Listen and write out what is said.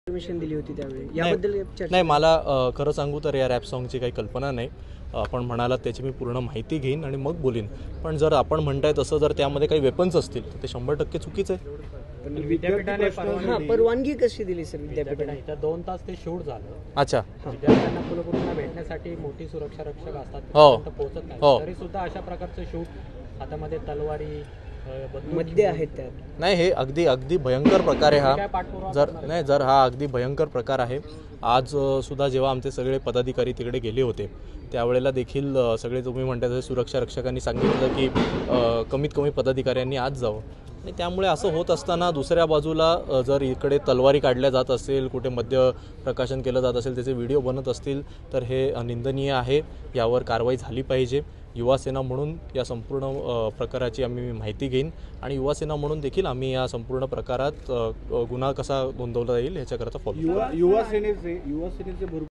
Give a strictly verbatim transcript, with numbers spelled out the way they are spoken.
Permission दिली होती त्यावेळी याबद्दल चर्चा नाही मला अ, खरं सांगू तर या रॅप सॉन्गची काही कल्पना नाही. आपण म्हणालात त्याची मी पूर्ण माहिती घेईन आणि मग बोलीन. पण जर आपण म्हणताय तसं जर त्यामध्ये काही वेपन्स असतील तर ते शंभर टक्के चुकीचं आहे. पण विद्यापीठाने हा परवानगी कशी दिली सर विद्यापीठाने? इथं दोन तास ते शूट झालं. अच्छा विद्यार्थ्यांना कुलगुरूंना भेटण्यासाठी मोठी सुरक्षा रक्षक असतात, हो. तिथपर्यंत पोहोचत नाही. हो. तरी सुद्धा अशा प्रकारचं शूट हातामध्ये तलवारी अ, बंदूक मध्ये घेऊन आहेत त्यात. नाही हे अगदी अगदी भयंकर प्रकार आहे काय हा. पाठपुरावा जर करणार आहे? नाही जर हा अगदी भयंकर प्रकार आहे. आज अ, सुद्धा जेव्हा आमचे सगळे पदाधिकारी तिकडे गेले होते त्यावेळेला देखील अ, सगळे तुम्ही म्हणता तसे सुरक्षा रक्षकांनी सांगितलं की अ, कमीत कमी पदाधिकाऱ्यांनी आज जावं. आणि त्यामुळे असं होत असताना दुसऱ्या बाजूला अ, जर इकडे तलवारी काढल्या जात असेल, कुठे मद्य प्रकाशन केलं जात असेल, त्याचे व्हिडिओ बनत असतील तर हे निंदनीय आहे. यावर कारवाई झाली पाहिजे. युवासेना म्हणून या संपूर्ण अ, प्रकाराची आम्ही माहिती घेईन आणि युवासेना म्हणून देखील आम्ही या संपूर्ण प्रकारात अ, गुन्हा कसा नोंदवला जाईल ह्याच्याकरता फॉलो युवा युवा सेनेचे युवा सेनेचे भरपूर